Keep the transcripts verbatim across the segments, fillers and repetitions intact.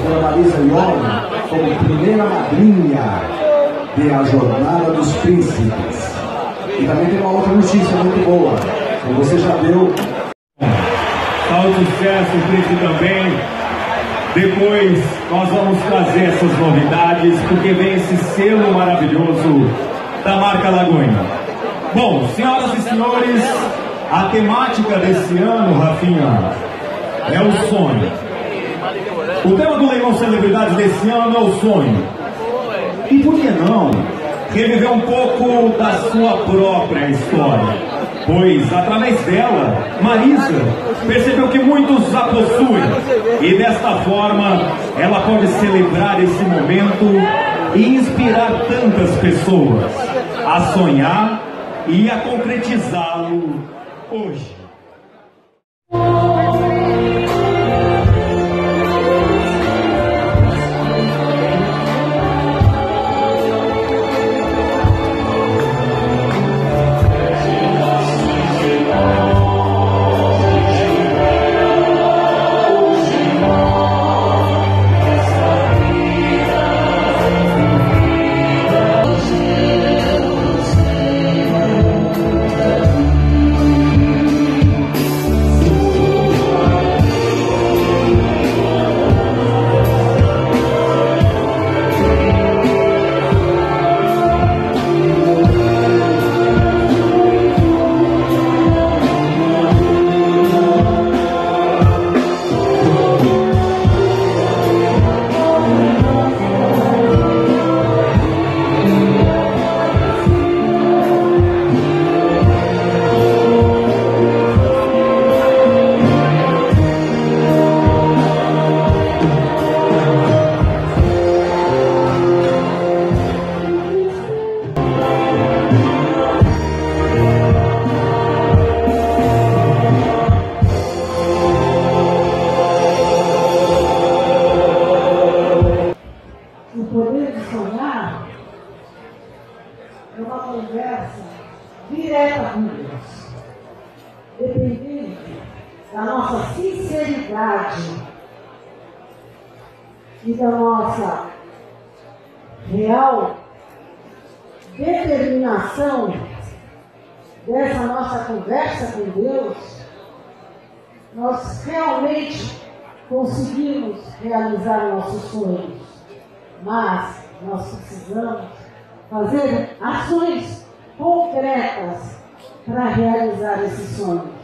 pela Marisa Ione como primeira madrinha de A Jornada dos Príncipes. E também tem uma outra notícia muito boa, como você já viu. Tá um sucesso, o príncipe também. Depois nós vamos trazer essas novidades, porque vem esse selo maravilhoso da marca Lagoinha. Bom, senhoras e senhores, a temática desse ano, Rafinha, é o sonho. O tema do Leilão Celebridades desse ano é o sonho. E por que não reviver um pouco da sua própria história? Pois, através dela, Marisa percebeu que muitos a possuem. E desta forma, ela pode celebrar esse momento e inspirar tantas pessoas a sonhar e a concretizá-lo hoje. É uma conversa direta com Deus, dependente da nossa sinceridade e da nossa real determinação dessa nossa conversa com Deus. Nós realmente conseguimos realizar nossos sonhos, mas nós precisamos fazer ações concretas para realizar esses sonhos.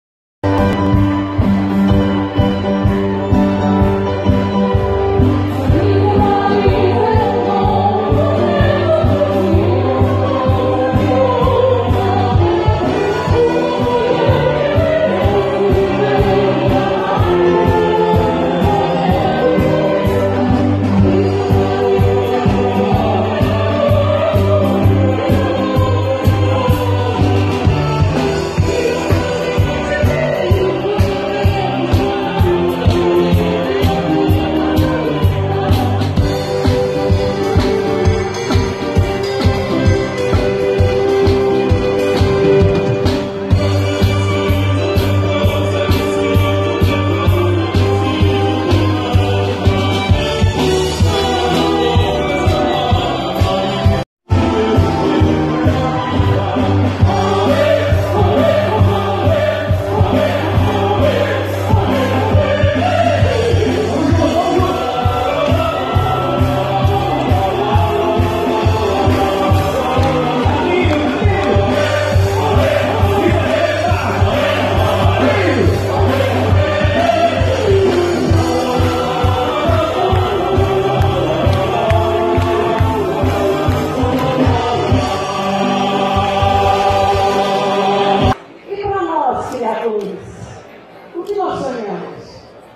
O que nós sonhamos?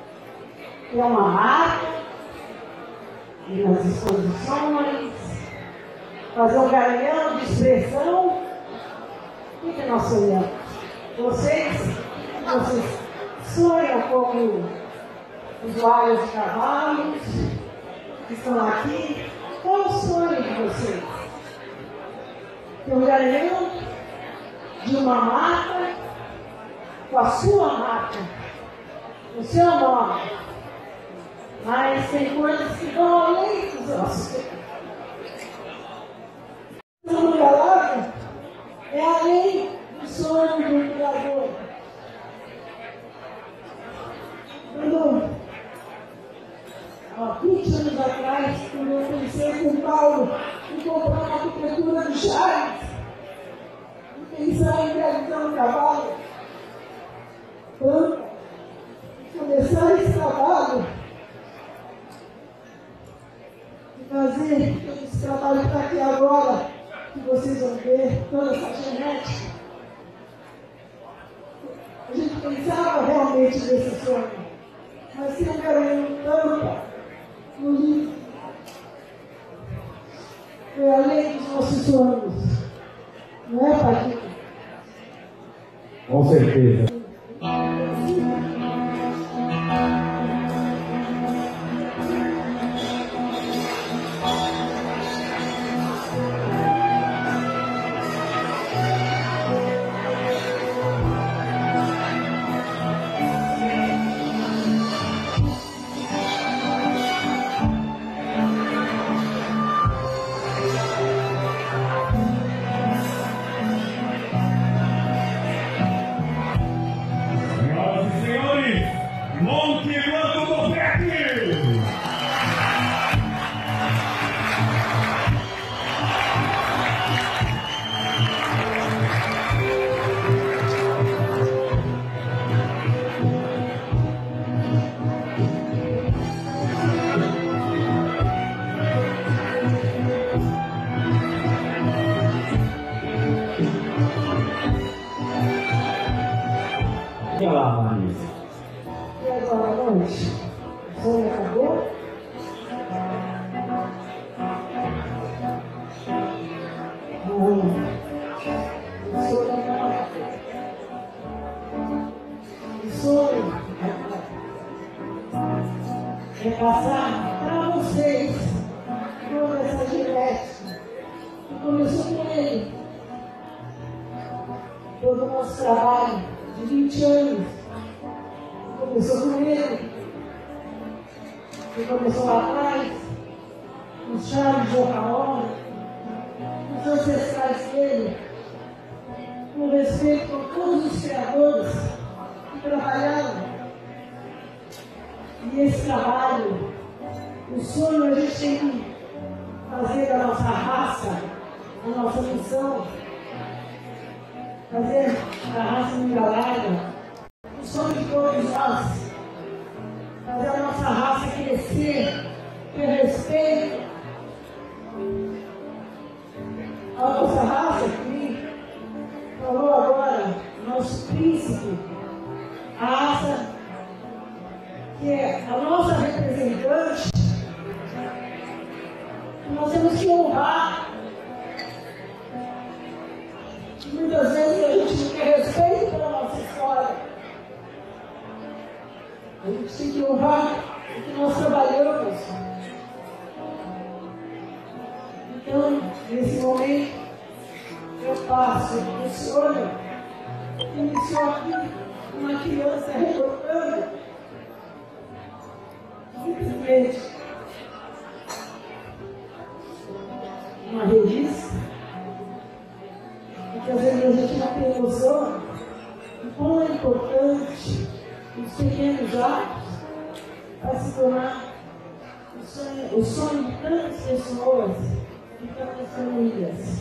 É uma marca, ir nas exposições, fazer um garanhão de expressão. O que nós sonhamos? Vocês, vocês sonham como usuários de cavalos que estão aqui. Qual é o sonho de vocês? Ter um garanhão de uma marca, com a sua marca, o seu nome, Mas tem coisas que vão além dos nossos pecados. O milagre é além do sonho do Criador. Quando, há vinte anos atrás, quando eu pensei com Paulo em comprar uma arquitetura do Charles, e pensar em realizar um trabalho, planta, começar esse trabalho, e fazer esse trabalho que está aqui agora, que vocês vão ver, toda essa genética. A gente pensava realmente nesse sonho, mas tem um garoto tampa no livro. Foi além dos nossos sonhos, não é, Paquito? Com certeza. E agora à noite, o sonho acabou? Não. O sonho acabou. O sonho é passar para vocês toda essa genética que começou com ele. Todo o nosso trabalho de vinte anos começou com ele, que começou lá atrás, no Charles de Ocaona, os ancestrais dele, com respeito a todos os criadores que trabalharam. E esse trabalho, o sonho a gente tem que fazer da nossa raça, a nossa missão, fazer da raça milenária, o sonho de todos nós, fazer a nossa raça crescer, ter respeito à nossa raça, que falou agora, nosso príncipe, a raça que é a nossa representante, que nós temos que honrar. Muitas vezes a gente não quer respeito pela nossa história. A gente tem que honrar o que nós trabalhamos. Então, nesse momento, eu passo o sonho que iniciou aqui uma criança retornando, simplesmente uma revista. Porque às vezes a gente não tem noção de como é importante os pequenos atos para se tornar o sonho, o sonho de tantas pessoas, de tantas famílias.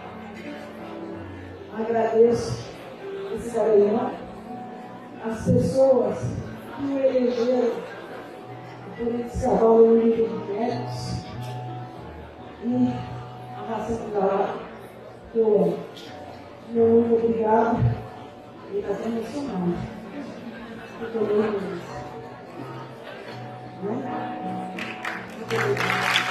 Agradeço esse garanhão, as pessoas que o elegeram por esse cavalo no nível de netos e a raça plural que eu amo. Meu muito obrigado. Ele está até emocionado. Muito obrigado. Muito obrigado.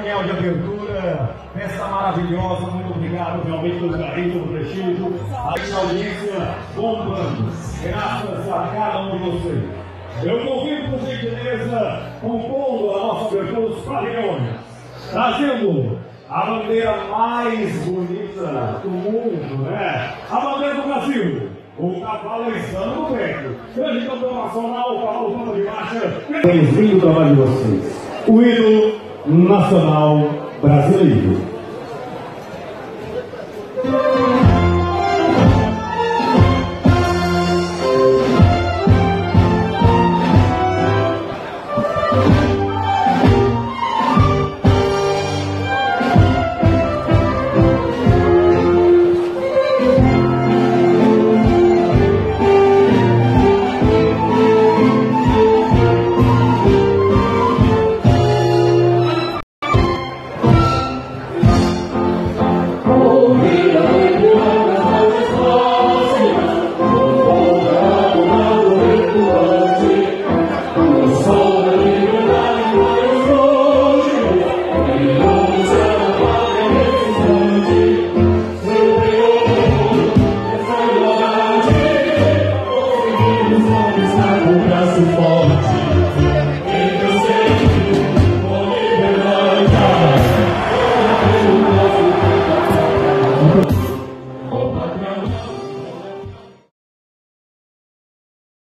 cerimonial de abertura, festa maravilhosa, muito obrigado realmente pelo carinho, pelo prestígio, a audiência bombando, graças a cada um de vocês. Eu convido, por gentileza, compondo a nossa abertura dos pavilhões, trazendo a bandeira mais bonita do mundo, né? A bandeira do Brasil, o cavalo Insano do Peito, grande campeão nacional, o cavalo Pampa de Marcha. Bem-vindo ao trabalho de vocês, o hino nacional brasileiro.